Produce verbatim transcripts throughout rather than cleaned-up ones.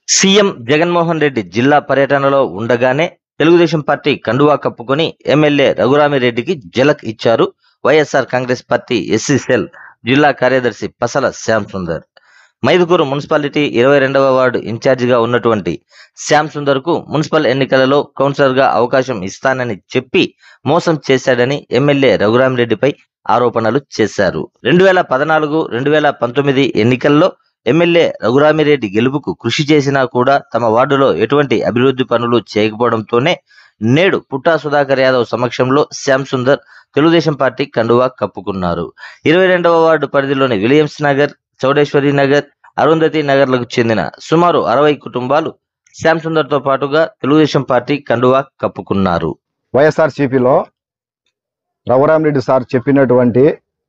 CM Jaganmohan Reddy జిల్లా పర్యటనలో ఉండగానే తెలుగుదేశం పార్టీ కండువా కప్పుకొని ఎమ్మెల్యే రఘురామిరెడ్డికి ఝలక్ ఇచ్చారు YSR Congress party SC cell జిల్లా కార్యదర్శి పసల శ్యామ్ సుందర్. మైదుకూరు మున్సిపాలిటీ ఇరవై రెండవ వార్డు ఇన్ఛార్జిగా ఉన్నటువంటి శ్యామ్ సుందర్ కు మున్సిపల్ ఎన్నికలలో కౌన్సిలర్ గా అవకాశం ఇస్తానని చెప్పి మోసం చేశాడని ఎమ్మెల్యే రఘురామిరెడ్డిపై ఆరోపణలు చేశారు. రెండు వేల పద్నాలుగు రెండు వేల పంతొమ్మిది ఎన్నికల్లో ఎమ్మెల్యే రఘురామిరెడ్డి గెలుపుకు కృషి చేసినా కూడా తమ వార్డులో ఎటువంటి అభివృద్ధి పనులు చేయకపోవడంతోనే నేడు పుట్టా సుధాకర్ యాదవ్ సమక్షంలో శ్యామ్ సుందర్ తెలుగుదేశం పార్టీ కండువా కప్పుకున్నారు. ఇరవై రెండవ వార్డు పరిధిలోని విలియమ్స్ నగర్, చౌడేశ్వరి నగర్, అరుంధతి నగర్లకు చెందిన సుమారు అరవై కుటుంబాలు శ్యామ్ సుందర్ తో పాటుగా తెలుగుదేశం పార్టీ కండువా కప్పుకున్నారు. వైఎస్ఆర్ సిపిలో రఘురామిరెడ్డి సార్ చెప్పినటువంటి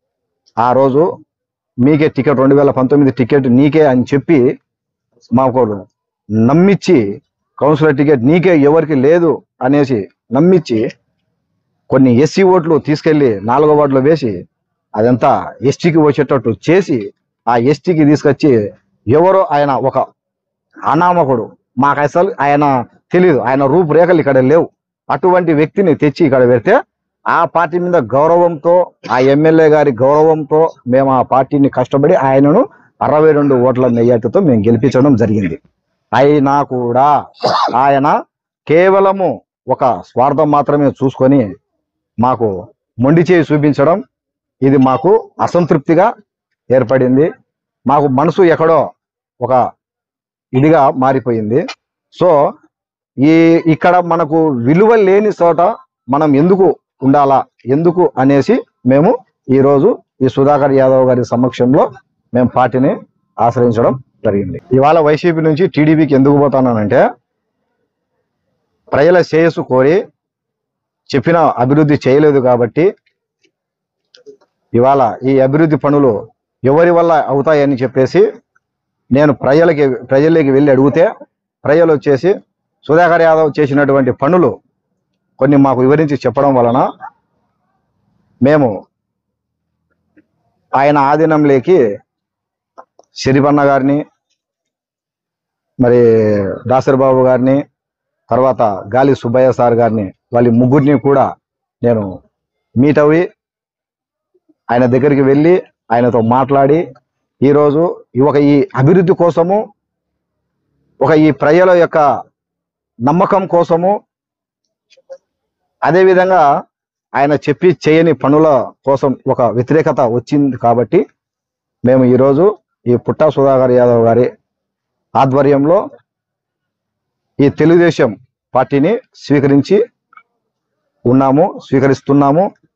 ఆ రోజు మీకే టికెట్ రెండు వేల పంతొమ్మిది టికెట్ నీకే అని చెప్పి మాకు నమ్మించి కౌన్సిలర్ టికెట్ నీకే ఎవరికి లేదు అనేసి నమ్మించి కొన్ని ఎస్సీ ఓట్లు తీసుకెళ్లి నాలుగో వార్డులో వేసి అదంతా ఎస్టీకి వచ్చేటట్టు చేసి ఆ ఎస్టీకి తీసుకొచ్చి ఎవరో ఆయన ఒక అనామకుడు, మాకు అసలు ఆయన తెలీదు, ఆయన రూపురేఖలు ఇక్కడ లేవు, అటువంటి వ్యక్తిని తెచ్చి ఇక్కడ పెడితే ఆ పార్టీ మీద గౌరవంతో, ఆ ఎమ్మెల్యే గారి గౌరవంతో మేము ఆ పార్టీని కష్టపడి ఆయనను అరవై రెండు ఓట్ల మెజార్టీతో మేము గెలిపించడం జరిగింది. అయినా కూడా ఆయన కేవలము ఒక స్వార్థం మాత్రమే చూసుకొని మాకు మొండి చేయి చూపించడం, ఇది మాకు అసంతృప్తిగా ఏర్పడింది. మాకు మనసు ఎక్కడో ఒక ఇదిగా మారిపోయింది. సో ఈ ఇక్కడ మనకు విలువ లేని చోట మనం ఎందుకు ఉండాలా, ఎందుకు అనేసి మేము ఈరోజు ఈ సుధాకర్ యాదవ్ గారి సమక్షంలో మేము పార్టీని ఆశ్రయించడం జరిగింది. ఇవాళ వైసీపీ నుంచి టీడీపీకి ఎందుకు పోతానంటే ప్రజల శ్రేయస్సు కోరి చెప్పిన అభివృద్ధి చేయలేదు కాబట్టి ఇవాళ ఈ అభివృద్ధి పనులు ఎవరి వల్ల అవుతాయని చెప్పేసి నేను ప్రజలకి ప్రజలకి వెళ్ళి అడిగితే ప్రజలు వచ్చేసి సుధాకర్ యాదవ్ చేసినటువంటి పనులు కొన్ని మాకు వివరించి చెప్పడం వలన మేము ఆయన ఆధీనంలోకి శరిపన్న గారిని, మరి దాసరి బాబు గారిని, తర్వాత గాలి సుబ్బయ్య సార్ గారిని, వాళ్ళ ముగ్గురిని కూడా నేను మీట్ అవి ఆయన దగ్గరికి వెళ్ళి ఆయనతో మాట్లాడి ఈరోజు ఒక ఈ అభివృద్ధి కోసము, ఒక ఈ ప్రజల యొక్క నమ్మకం కోసము, అదేవిధంగా ఆయన చెప్పి చేయని పనుల కోసం ఒక వ్యతిరేకత వచ్చింది కాబట్టి మేము ఈరోజు ఈ పుట్టా సుధాకర్ యాదవ్ గారి ఆధ్వర్యంలో ఈ తెలుగుదేశం పార్టీని స్వీకరించి ఉన్నాము, స్వీకరిస్తున్నాము.